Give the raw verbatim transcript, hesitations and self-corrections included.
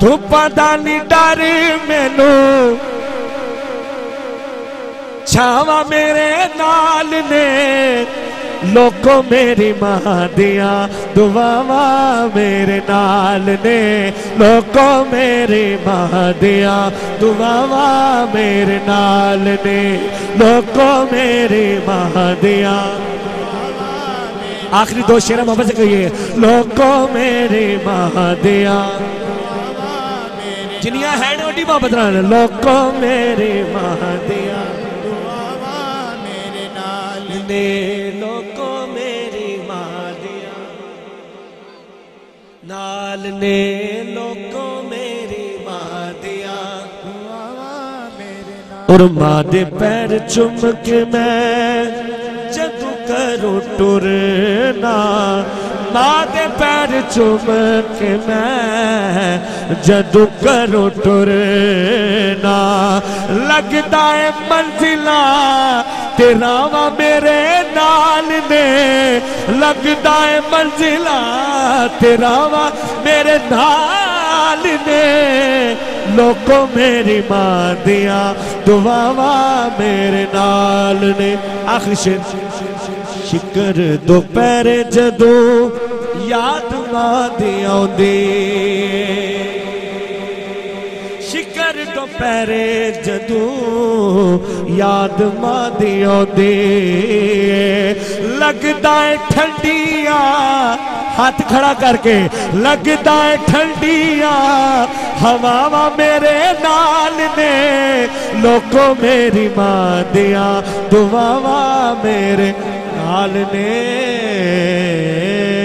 धुप्पां दा नी डर मैनू छावां मेरे नाल ने लोको मेरी मां दिया दुआवां मेरे नाल ने लोको मेरी मां दिया दुआवां मेरे नाल ने लोको मेरी मां दिया। आखिरी दो शेर मोहब्बत से कहिए लोको मेरी मां दिया जिनिया है ओडी मोहब्बत नाल लोको मेरी मां दिया ने लोको मेरी मां दिया नाल ने लोको मेरी मां दिया और मां दे पैर चुम के मैं जदू करूं टुरना मां दे पैर चुम के मैं जदू करूं टुरना लगदा है मंजिला तेरा वा मेरे नाल ने लगदा है मंजिला तेरा वा मेरे नाल ने लोको मेरी मां दिया दुआवा मेरे नाल ने। आखिरी शेर शिकर दोपहर जदू याद मां दी आउंदी शिकर दोपहरे जदू याद मां दी आउंदी लगदा है ठंडिया हाथ खड़ा करके लगदा है ठंडिया हवावा मेरे नाल ने लोको मेरी मां दिया दुआवा मेरे नाल ने।